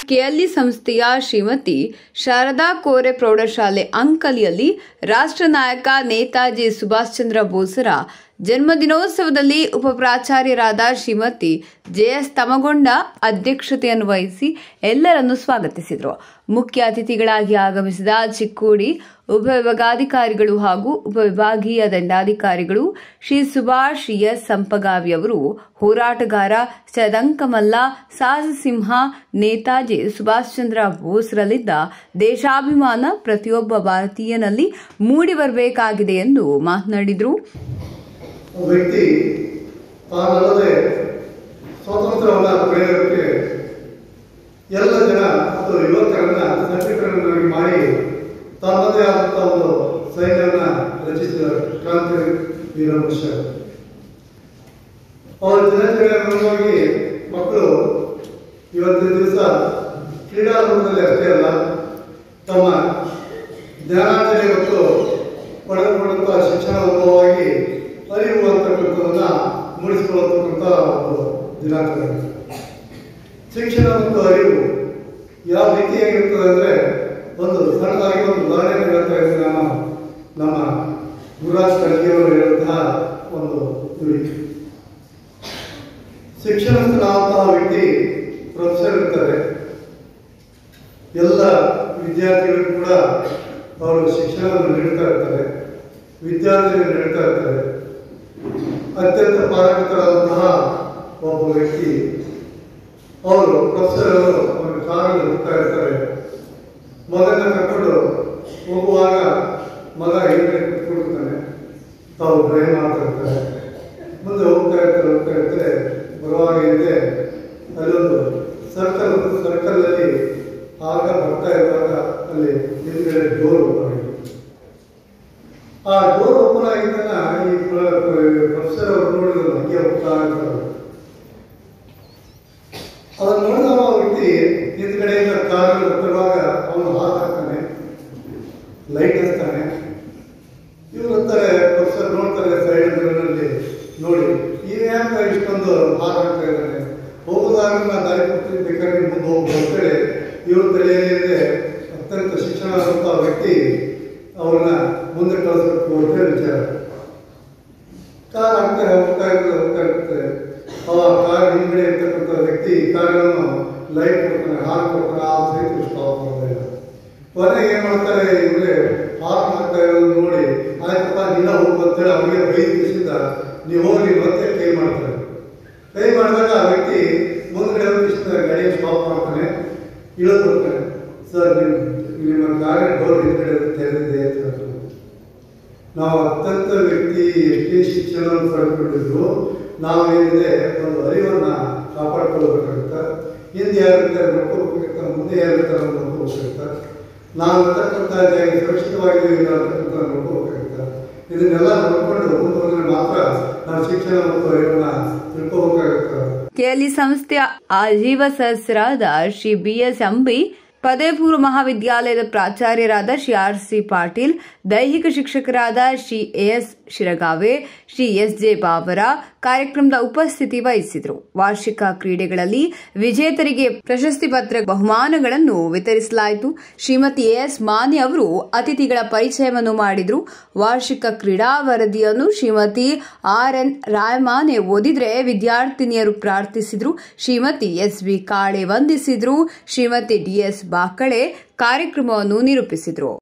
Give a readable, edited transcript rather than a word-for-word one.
KLE ಸಂಸ್ಥೆಯ ಶ್ರೀಮತಿ ಶಾರದಾ ಕೋರೆ ಪ್ರೌಢಶಾಲೆ ಅಂಕಲಿಯಲ್ಲಿ ರಾಷ್ಟ್ರ ನಾಯಕ ನೇತಾಜಿ ಸುಭಾಷ್ ಚಂದ್ರ ಬೋಸರ ಜನ್ಮದಿನೋತ್ಸವದಲ್ಲಿ ಉಪಪ್ರಾಚಾರ್ಯರಾದ ಶ್ರೀಮತಿ ಜೆಎಸ್ ತಮಗೊಂಡ ಅಧ್ಯಕ್ಷತೆಯನ್ನು ವಹಿಸಿ ಎಲ್ಲರನ್ನು ಸ್ವಾಗತಿಸಿದರು. ಮುಖ್ಯ ಅತಿಥಿಗಳಾಗಿ ಆಗಮಿಸಿದ ಚಿಕ್ಕೋಡಿ ಉಪವಿಭಾಗಾಧಿಕಾರಿಗಳು ಹಾಗೂ ಉಪವಿಭಾಗೀಯ ದಂಡಾಧಿಕಾರಿಗಳು ಶ್ರೀ ಸುಭಾಷ್ ಎಸ್ ಸಂಪಗಾವಿ ಅವರು ಹೋರಾಟಗಾರ, ಸದಂಕಮಲ್ಲ, ಸಾಹಸಸಿಂಹ ನೇತಾಜಿ ಸುಭಾಷ್ ಚಂದ್ರ ಬೋಸ್ರಲ್ಲಿದ್ದ ದೇಶಾಭಿಮಾನ ಪ್ರತಿಯೊಬ್ಬ ಭಾರತೀಯನಲ್ಲಿ ಮೂಡಿಬರಬೇಕಾಗಿದೆ ಎಂದು ಮಾತನಾಡಿದರು. ವ್ಯಕ್ತಿ ತಾನಲ್ಲದೆ ಸ್ವಾತಂತ್ರ್ಯವನ್ನು ಪಡೆಯೋದಕ್ಕೆ ಎಲ್ಲ ಜನ ಮತ್ತು ಯುವಕರನ್ನ ಸಂಘಟನೆಗಳನ್ನಾಗಿ ಮಾಡಿ ತಮ್ಮದೇ ಆದಂತಹ ಒಂದು ಸೈನ್ಯವನ್ನ ರಚಿಸಿದ ಕ್ರಾಂತಿ ವೀರ ಮನುಷ್ಯ. ಅವರ ದಿನಚರಿಯಾಗಿ ಮಕ್ಕಳು ಇವತ್ತಿನ ದಿವಸ ಕ್ರೀಡಾರಂಗದಲ್ಲಿ ಅಷ್ಟೇ ಅಲ್ಲ, ತಮ್ಮ ಜ್ಞಾನಾರ್ಜನೆ ಮತ್ತು ಪಡೆದುಕೊಂಡಂತಹ ಶಿಕ್ಷಣ ಅನುಭವವಾಗಿ ಅರಿವು ಅಂತಕ್ಕಂಥದನ್ನ ಮೂಡಿಸಿಕೊಳ್ಳತಕ್ಕಂಥ ಒಂದು ದಿನಾಚರಣೆ. ಶಿಕ್ಷಣ ಮತ್ತು ಅರಿವು ಯಾವ ರೀತಿಯಾಗಿರ್ತದೆ ಅಂದರೆ, ಒಂದು ಸಣ್ಣದಾಗಿ ಒಂದು ಉದಾಹರಣೆ ಹೇಳ್ತಾ ಇದ್ದೀನಿ ನಾನು. ನಮ್ಮ ಗುರುರಾಜ್ ಕರ್ಜಿಯವರು ಹೇಳುವಂತಹ ಒಂದು ನುಡಿ. ಶಿಕ್ಷಣಸ್ಥರಾದಂತಹ ವ್ಯಕ್ತಿ ಪ್ರೊಫೆಸರ್ ಇರ್ತಾರೆ. ಎಲ್ಲ ವಿದ್ಯಾರ್ಥಿಗಳು ಕೂಡ ಅವರು ಶಿಕ್ಷಣವನ್ನು ನೀಡ್ತಾ ಇರ್ತಾರೆ, ವಿದ್ಯಾರ್ಥಿಗಳು ನೀಡ್ತಾ ಇರ್ತಾರೆ. ಅತ್ಯಂತ ಪಾರಂಗತರಾದಂತಹ ಒಬ್ಬ ವ್ಯಕ್ತಿ ಅವರು ಪ್ರೊಫೆಸರ್ ಅವರು ಒಂದು ಕಾರಲ್ಲಿ ಹೋಗ್ತಾ ಇರ್ತಾರೆ. ಮಗನ ಕರ್ಕೊಂಡು ಹೋಗುವಾಗ ಮಗ ಹಿಂದೆ ಕೂತ್ಕೊಂಡಿರ್ತಾನೆ, ತಾವು ಡ್ರೈವ್ ಮಾಡ್ತಾ ಇರ್ತಾರೆ. ಮುಂದೆ ಹೋಗ್ತಾ ಇರ್ತಾರೆ. ಬರುವಾಗ ಹಿಂದೆ ಅಲ್ಲೊಂದು ಸರ್ಕಲಲ್ಲಿ ಆಗ ಬರ್ತಾ ಇರುವಾಗ ಅಲ್ಲಿ ಹಿಂದ್ಗಡೆ ಡೋರ್ ಓಪನ್ ಆಗಿದೆ. ಆ ಡೋರ್ ಓಪನ್ ಆಗಿದ್ದನ್ನ ಈ ಪ್ರೊಫೆಸರ್ ಅವರು ನೋಡಿದ್ರು, ಹಂಗೆ ಹೋಗ್ತಾ ಇರ್ತಾರೆ. ಅದನ್ನು ನೋಡಿದ ವ್ಯಕ್ತಿ ಹಿಂದ್ಗಡೆಯಿಂದ ಕಾರಲ್ಲಿ ಬರ್ತಿರುವಾಗ ಅವನು ಹಾಕ್ತಾನೆ, ಲೈಟ್ ಹಚ್ತಾನೆ. ಇವ್ರು ಅಂತಾರೆ, ಪ್ರೊಫೆಸರ್ ನೋಡ್ತಾರೆ ಸೈಡ್ ಮಿರರ್ನಲ್ಲಿ, ನೋಡಿ ಈಗ ಯಾಕೆ ಇಷ್ಟೊಂದು ಹಾಕ್ತಾ ಇದ್ದಾನೆ, ಹೋಗೋದಾಗ ನಾನು ದಾರಿ ಕೊಡ್ತೀನಿ, ಬೇಕಾದ್ರೆ ಮುಂದೆ ಹೋಗ್ಬೋದು ಅಂತೇಳಿ ಇವ್ರ ತಲೆಯಲ್ಲಿದೆ. ಅತ್ಯಂತ ಶಿಕ್ಷಣ ಆದಂತಹ ವ್ಯಕ್ತಿ ಅವ್ರನ್ನ ಮುಂದೆ ಕಳಿಸ್ಬೇಕು ಅಂತೇಳಿ ವಿಚಾರ. ಕಾರ್ ಹಾಕ್ತಾರೆ, ಹೋಗ್ತಾ ಇರ್ತಾರೆ. ಅವ ಕಾರ್ ಹಿಂದ್ಗಡೆ ಇರ್ತಕ್ಕಂಥ ವ್ಯಕ್ತಿ ಕಾರನ್ನು ಲೈಟ್ ಕೊಡ್ತಾನೆ, ಹಾಲು ಕೊಡ್ತಾನೆ, ಆ ಸಹಿತ ಸ್ಟಾಪ್ ಮಾಡೋದಿಲ್ಲ. ಕೊನೆಗೆ ಏನ್ ಮಾಡ್ತಾರೆ, ಇವ್ರೆ ಹಾರ್ನ್ ಹಾಕ್ತಾ ಇರೋದು ನೋಡಿ, ಆಯ್ತಪ್ಪ ನೀನ ಹೋಗು ಅಂತೇಳಿ ಅವ್ರಿಗೆ ಬೈದಿಸಿದ ನೀವು ಹೋಗಿ ಮತ್ತೆ ಕೈ ಮಾಡ್ತಾರೆ. ಕೈ ಮಾಡಿದಾಗ ಆ ವ್ಯಕ್ತಿ ಮುಂದ್ಗಡೆ ಗಾಡಿ ಸ್ಟಾಪ್ ಮಾಡ್ತಾನೆ, ಇಳಿದು ಬರ್ತಾನೆ. ಸರ್ ನಿಮ್ಮ ಗಾಡಿ ಡೋರ್ ಹಿಂದ್ಗಡೆ ತೆರೆದಿದೆ ಅಂತ ಹೇಳ್ತಾರೆ. ನಾವು ಅತ್ಯಂತ ವ್ಯಕ್ತಿ ಎಷ್ಟೇ ಶಿಕ್ಷಣವನ್ನು ಪಡೆದುಕೊಂಡಿದ್ರು ನಾವೇನಿದೆ ಒಂದು ಅರಿವನ್ನ ಕಾಪಾಡ್ಕೊಳ್ಬೇಕಾಗುತ್ತೆ. ಹಿಂದೆ ಯಾರಿರ್ತಾರೆ ನೋಡ್ಕೋಬೇಕಾಗುತ್ತೆ, ಮುಂದೆ ಯಾರಿರ್ತಾರೆ ನೋಡ್ಕೋಬೇಕಾಗುತ್ತೆ. ನಾವು ಇರ್ತಕ್ಕಂಥ ಸುರಕ್ಷಿತವಾಗಿ ಅಂತಕ್ಕಂಥ ನೋಡ್ಕೋಬೇಕಾಗುತ್ತೆ. ಇದನ್ನೆಲ್ಲ ನೋಡ್ಕೊಂಡು ಮುಂದುವರೆದ್ರೆ ಮಾತ್ರ ನಾವು ಶಿಕ್ಷಣ ಮತ್ತು ಅರಿವನ್ನ ತಿಳ್ಕೋಬೇಕಾಗುತ್ತೆ. ಕೆಎಲ್ಇ ಸಂಸ್ಥೆಯ ಆಜೀವ ಸದಸ್ಯರಾದ ಶ್ರೀ ಬಿಎಸ್ ಅಂಬಿ, ಪದವಿ ಪೂರ್ವ ಮಹಾವಿದ್ಯಾಲಯದ ಪ್ರಾಚಾರ್ಯರಾದ ಶ್ರೀ ಆರ್.ಸಿ. ಪಾಟೀಲ್, ದೈಹಿಕ ಶಿಕ್ಷಕರಾದ ಶ್ರೀ ಎಸ್. ಶಿರಗಾವೆ, ಶ್ರೀ ಎಸ್.ಜೆ. ಬಾವರ ಕಾರ್ಯಕ್ರಮದ ಉಪಸ್ಥಿತಿ ವಹಿಸಿದರು. ವಾರ್ಷಿಕ ಕ್ರೀಡೆಗಳಲ್ಲಿ ವಿಜೇತರಿಗೆ ಪ್ರಶಸ್ತಿ ಪತ್ರ, ಬಹುಮಾನಗಳನ್ನು ವಿತರಿಸಲಾಯಿತು. ಶ್ರೀಮತಿ ಎಸ್. ಮಾನಿ ಅವರು ಅತಿಥಿಗಳ ಪರಿಚಯವನ್ನು ಮಾಡಿದರು. ವಾರ್ಷಿಕ ಕ್ರೀಡಾ ವರದಿಯನ್ನು ಶ್ರೀಮತಿ ಆರ್.ಎನ್. ರಾಯಮಾನೆ ಓದಿದ್ರೆ ವಿದ್ಯಾರ್ಥಿನಿಯರು ಪ್ರಾರ್ಥಿಸಿದರು. ಶ್ರೀಮತಿ ಎಸ್.ಬಿ. ಕಾಳೆ ವಂದಿಸಿದರು. ಶ್ರೀಮತಿ ಡಿ.ಎಸ್. ಬಾಕಳೆ ಕಾರ್ಯಕ್ರಮವನ್ನು ನಿರೂಪಿಸಿದರು.